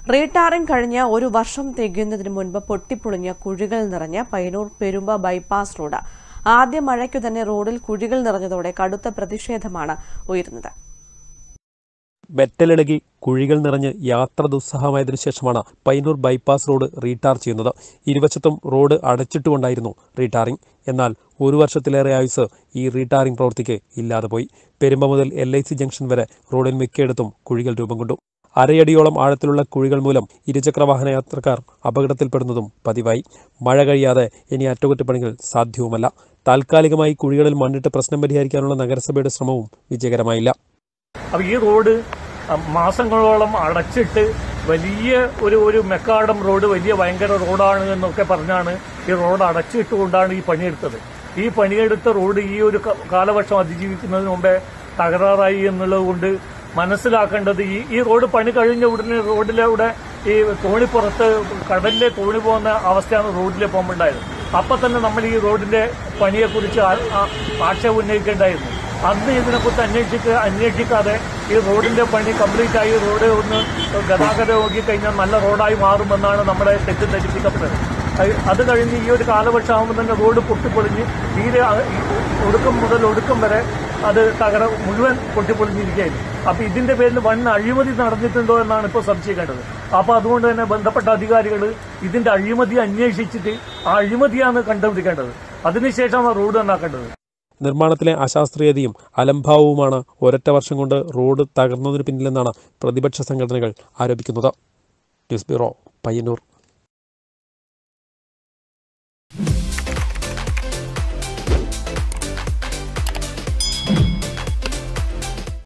Retarring കഴിഞ്ഞ ഒരു വർഷം തികയുന്നതിന് മുൻപ് പൊട്ടിപ്പൊളിഞ്ഞ കുഴികൾ നിറഞ്ഞ പയ്യന്നൂർ പെരുമ്പ ബൈപ്പാസ് റോഡ്. ആദ്യ മഴയ്ക്കു തന്നെ റോഡിൽ കുഴികൾ നിറഞ്ഞതോടെ കടുത്ത പ്രതിഷേധമാണ് ഉയർന്നത്. വെറ്റലിളകി കുഴികൾ നിറഞ്ഞ് യാത്ര ദുസ്സഹമായതിനു ശേഷമാണ് പയ്യന്നൂർ ബൈപ്പാസ് റോഡ് റീടാർ ചെയ്യുന്നത്. ഇരുവശത്തും റോഡ് അടച്ചിട്ടുകൊണ്ടായിരുന്നു റീടാറിംഗ്. എന്നാൽ ഒരു വർഷത്തിലേറെ ആയുസ് ഈ റീടാറിംഗ് പ്രവൃത്തിക്ക് ഇല്ലാതെ പോയി. പെരുമ്പ മുതൽ LIC ജംഗ്ഷൻ വരെ റോഡിൽ മിക്കയിടത്തും കുഴികൾ രൂപം കൊണ്ടു. അരയടിയോളം ആഴത്തിലുള്ള കുഴികൾ മൂലം ഇരുചക്രവാഹന യാത്രക്കാർ അപകടത്തിൽപ്പെടുന്നതും പതിവായി. മഴ കഴിയാതെ ഇനി അറ്റകുറ്റപ്പണികൾ സാധ്യവുമല്ല. താൽക്കാലികമായി കുഴികളിൽ മണ്ണിട്ട് പ്രശ്നം പരിഹരിക്കാനുള്ള നഗരസഭയുടെ ശ്രമവും വിജയകരമായില്ല. അപ്പോൾ ഈ റോഡ് മാസങ്ങളോളം അടച്ചിട്ട് വലിയ ഒരു മെക്കാഡം റോഡ് വലിയ ഭയങ്കര റോഡാണ് എന്നൊക്കെ പറഞ്ഞാണ് ഈ റോഡ് അടച്ചിട്ടുകൊണ്ടാണ് ഈ പണിയെടുത്തത്. ഈ പണിയെടുത്ത റോഡ് ഈ ഒരു കാലവർഷം അതിജീവിക്കുന്നതിന് മുമ്പേ തകരാറായി എന്നുള്ളത് കൊണ്ട് മനസ്സിലാക്കേണ്ടത് ഈ റോഡ് പണി കഴിഞ്ഞ ഉടനെ റോഡിലൂടെ ഈ തോണിപ്പുറത്ത് കടലിലെ തോണി പോകുന്ന അവസ്ഥയാണ് റോഡിലെ പോകുമ്പോണ്ടായത്. അപ്പം തന്നെ നമ്മൾ ഈ റോഡിന്റെ പണിയെക്കുറിച്ച് ആക്ഷേപം ഉന്നയിക്കേണ്ടായിരുന്നു. അന്ന് ഇതിനെക്കുറിച്ച് അന്വേഷിക്കാതെ ഈ റോഡിന്റെ പണി കംപ്ലീറ്റ് ആയി റോഡ് ഒന്ന് ഗതാഗതം നോക്കിക്കഴിഞ്ഞാൽ നല്ല റോഡായി മാറുമെന്നാണ് നമ്മളെ തെറ്റിദ്ധരിപ്പിക്കപ്പെട്ടത്. അത് കഴിഞ്ഞ് ഈ ഒരു കാലവർഷമാകുമ്പോൾ തന്നെ റോഡ് പൊട്ടിപ്പൊളിഞ്ഞ് തീരെ ഒടുക്കം മുതൽ ഒടുക്കം വരെ അത് മുഴുവൻ പൊട്ടിപ്പൊളിഞ്ഞിരിക്കുകയായിരുന്നു. അപ്പോൾ ഇതിന്റെ പേരിൽ വൻ അഴിമതി നടന്നിട്ടുണ്ടോ എന്നാണ് ഇപ്പോൾ സംശയിക്കേണ്ടത്. അപ്പോൾ അതുകൊണ്ട് തന്നെ ബന്ധപ്പെട്ട അധികാരികൾ ഇതിന്റെ അഴിമതി അന്വേഷിച്ചിട്ട് ആ അഴിമതിയാണ് കണ്ടുപിടിക്കേണ്ടത്. അതിനുശേഷമാണ് റോഡ് നന്നാക്കേണ്ടത്. നിർമ്മാണത്തിലെ അശാസ്ത്രീയതയും അലംഭാവവുമാണ് ഒരൊറ്റ വർഷം കൊണ്ട് റോഡ് തകർന്നതിന് പിന്നിലെന്നാണ് പ്രതിപക്ഷ സംഘടനകൾ ആരോപിക്കുന്നത്. News bureau, Payyanur.